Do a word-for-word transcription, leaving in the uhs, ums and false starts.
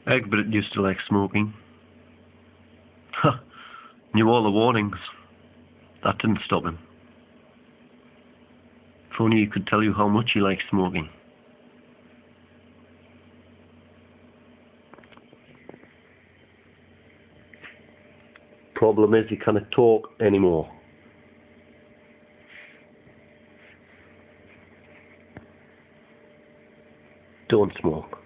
Eggburt used to like smoking. Ha! Knew all the warnings. That didn't stop him. If only he could tell you how much he likes smoking. Problem is, he can't talk anymore. Don't smoke.